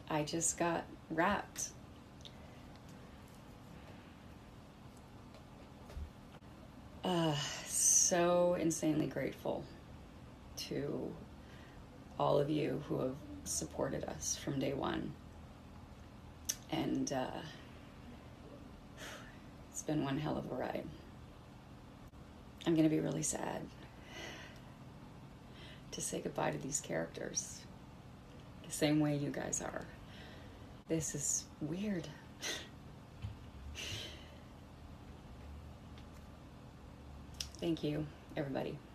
I just got wrapped. So insanely grateful to all of you who have supported us from day one. And it's been one hell of a ride. I'm going to be really sad to say goodbye to these characters the same way you guys are. This is weird. Thank you, everybody.